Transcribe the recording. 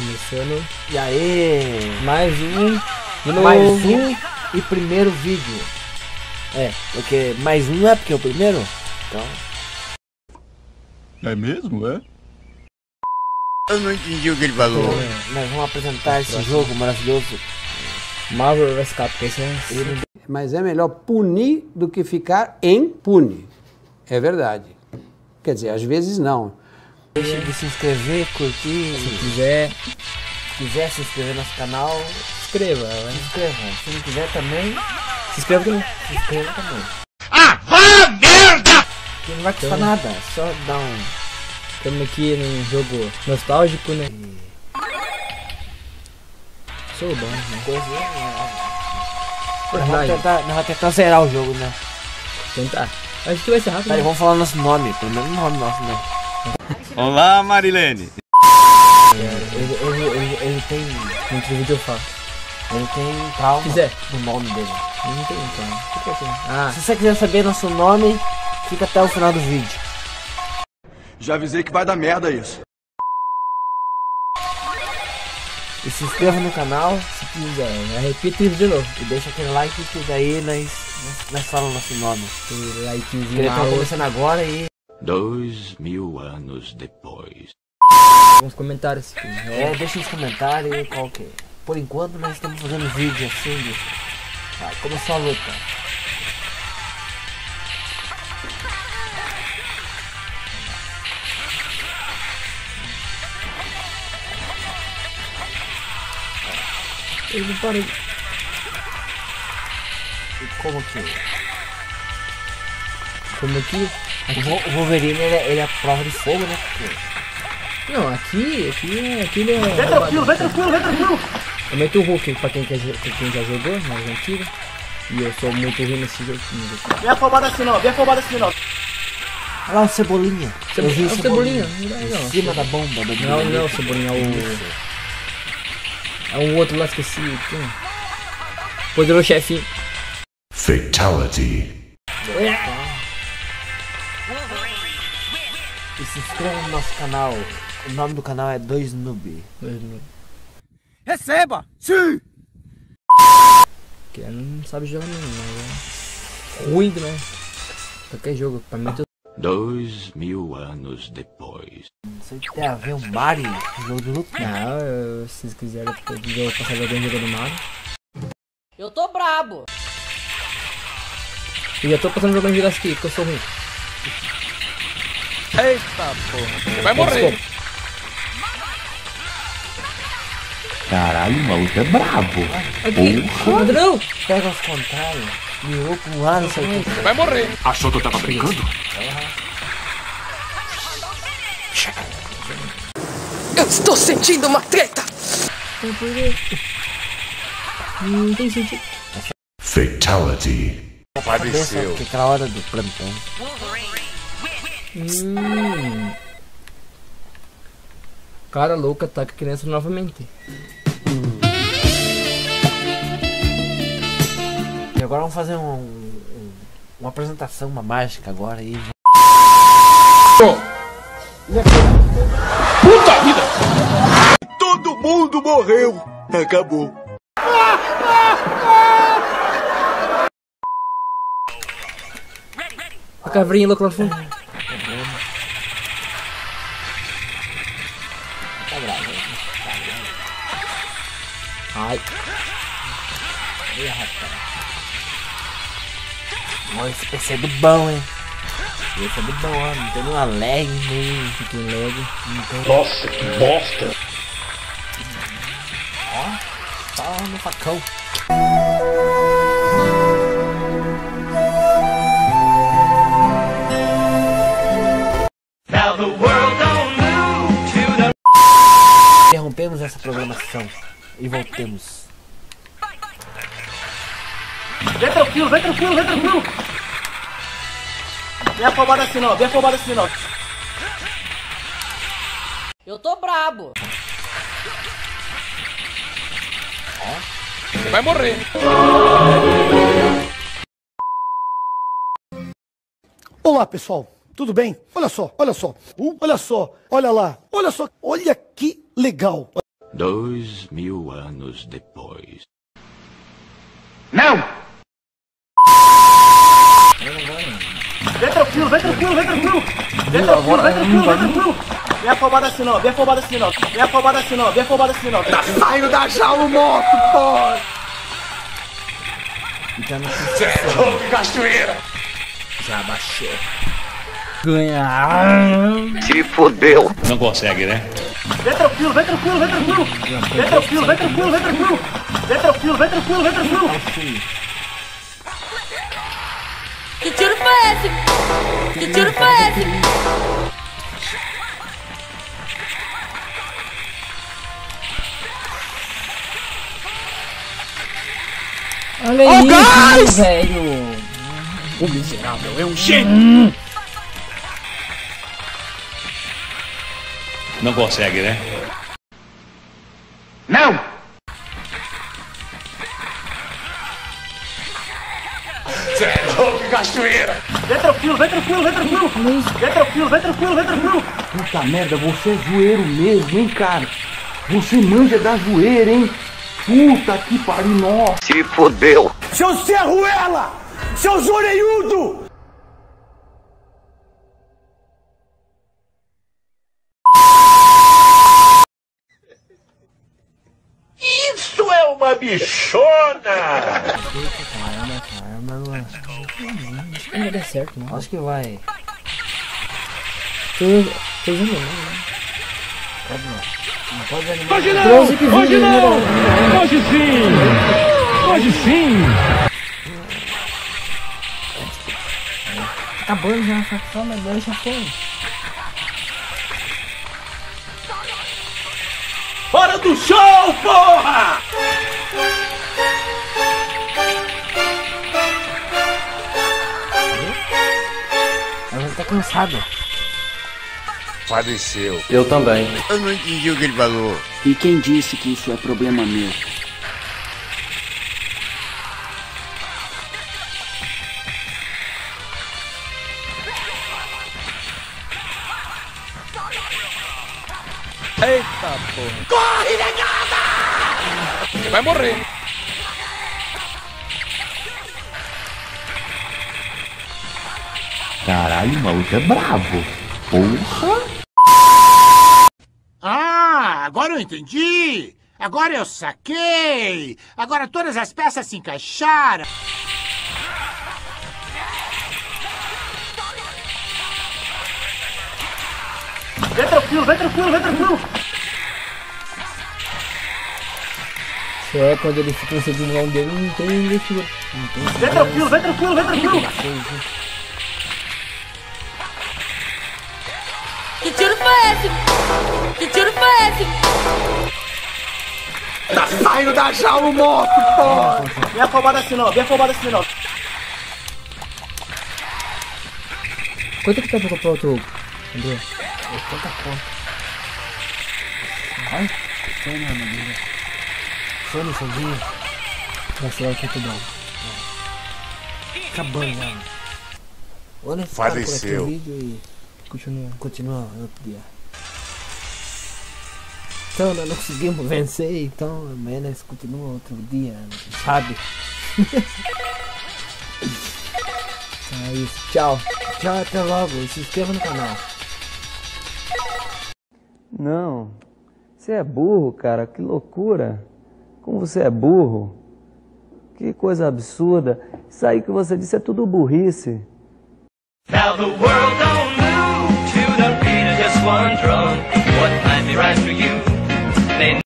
Começando. E aí? Mais um. Mais um e primeiro vídeo. É. Porque mais um é porque é o primeiro? Então. É mesmo, é? Eu não entendi o que ele falou. Nós vamos apresentar esse jogo maravilhoso. Marvel vs Capcom. Esse é... Mas é melhor punir do que ficar impune. É verdade. Quer dizer, às vezes não. Deixa de se inscrever, curtir. Se quiser, Se inscrever no nosso canal, se inscreva. se inscreva. Se não quiser também, Se inscreva também. se inscreva também. Ah, vá merda! Que não vai custar nada, é só dar um. Estamos aqui num jogo nostálgico, né? Sou bom, né? Coisinha. Verdade. Nós vamos tentar zerar o jogo, né? Tentar. Acho que vai ser rápido. Peraí, Né? vamos falar nosso nome, pelo menos o nome nosso, né? Olá, Marilene. Ele tem. Muito vídeo eu falo. Ele tem trauma Se quiser. do nome dele. Não tem então. O que é assim? Ah, Se você quiser saber nosso nome, fica até o final do vídeo. Já avisei que vai dar merda isso. E se inscreva no canal se quiser. Repita isso de novo. e deixa aquele like que daí nós falamos nosso nome. Aquele likezinho Ele tá maroto. começando agora e. 2000 anos depois. Alguns comentários. Deixa nos comentários qual que é. Por enquanto nós estamos fazendo vídeo assim. Vai, começou a luta. Eu não parei. E como que. Como aqui? O Wolverine ele é a prova de fogo, né? Porque Não, aqui ele é... Vem tranquilo, vem tranquilo, vem tranquilo. Eu meto o Hulk pra quem já jogou, mais antiga. E eu sou muito ruim nesse jogo. Vem afobado assim não, vem afobado assim não. olha lá o Cebolinha. Eu vi É o Cebolinha. Não, em cima da bomba do não, o Cebolinha é um outro lá, esqueci. Poderoso chefinho. Fatality. E se inscreva no nosso canal. O nome do canal é 2Noob. Receba! Sim! Que não sabe jogar mesmo, né? Ruim, né? Qualquer jogo, pra mim 2000 anos depois. Não sei o que tem a ver um Mario, um jogo de luta. não, se vocês quiserem, eu vou passar alguém jogando Mario. Eu tô brabo. E já tô passando jogando Jurassic, porque eu sou ruim. Eita porra! Você vai morrer! Caralho, o maluco é brabo. Aqui, Andrão! Pega os contrários, mirou pra um lado, não sei o que. Você vai morrer! Achou que eu tava brincando? Eu estou sentindo uma treta. Não tem sentido. Fatality. Cabeça, porque aquela hora do plantão. Cara louco ataca a criança novamente. E agora vamos fazer uma apresentação, uma mágica agora aí. Puta vida! Todo mundo morreu. Acabou. A cavrinha louca lá no fundo. Tá bravo, né? Ai. Ih, rapaz. Olha, esse PC é do bom, hein? Esse é do bom, ó. Não tem nenhuma lag, nem... Fiquei lag. Nossa, que bosta. Ó, só no facão. Interrompemos essa programação e voltemos. Vem tranquilo, vem tranquilo, vem tranquilo. Vem afobado assim não, vem afobado assim não. Eu tô brabo. Você vai morrer! Olá, pessoal. Tudo bem? Olha só, olha só. Olha só, olha lá. Olha só, olha que legal. 2000 anos depois. Não! Vem tranquilo, vem tranquilo, vem tranquilo. Vem tranquilo, vem tranquilo, vem tranquilo. Vem afobado assim não, vem afobado assim não. Vem afobado assim não, vem afobado assim não. Tá saindo da jaula, moto, pô! Cê é louco, cachoeira! Já baixou. Ganhar. Se fodeu! Não consegue, né? Vem tranquilo, vem tranquilo, vem tranquilo. Vem tranquilo, vem tranquilo, vem tranquilo. Vem tranquilo, vem tranquilo, vem tranquilo. Que tiro foi esse? Que tiro foi esse? Olha isso, velho. O miserável é um gênio. Não consegue, né? Não! Cê é louco, cachoeira! Vem tranquilo, vem tranquilo, vem tranquilo. Vem tranquilo, vem tranquilo, vem tranquilo. Puta merda, você é zoeiro mesmo, hein, cara? Você manja da zoeira, hein? Puta que pariu, nossa! Se fodeu! Seu Serruela! Seu Zoreiudo! Isso é uma bichona! Acho que não vai dar certo, não. Acho que vai. Fez animal, né? Não pode animar. Hoje não! Trouxe que Hoje vídeo, não! né? Hoje sim! Hoje sim! Acabando já a facção, mas agora já foi. Hora do show, porra! Ela tá cansada. Faleceu. Eu também. Eu não entendi o que ele falou. E quem disse que isso é problema meu? Eita porra! Corre, negada! Você vai morrer! Caralho, o maluco é bravo. Porra. Ah, agora eu entendi! Agora eu saquei! Agora todas as peças se encaixaram! Vem tranquilo, vem tranquilo, vem tranquilo. Isso é quando ele fica no segundo round dele, não tem investidor. Vem tranquilo, vem tranquilo, vem tranquilo. Que tiro foi esse? Que tiro foi esse? Tá saindo da jaula, moto, pô! Vem afobado assim não, vem afobado assim não. Quanto que tá pra comprar outro, André? 80 conto. Ai, foi na armadilha. Foi no foguinho. Vai ser o que bom. Acabando já. Olha esse cara por aqui Faleceu. no vídeo e continua outro dia. Então nós não conseguimos vencer, então amanhã nós continuamos outro dia, sabe? É isso, tchau. Tchau, até logo e se inscreva no canal. Não. Você é burro, cara. Que loucura. Como você é burro. Que coisa absurda. Isso aí que você disse é tudo burrice. Now the world don't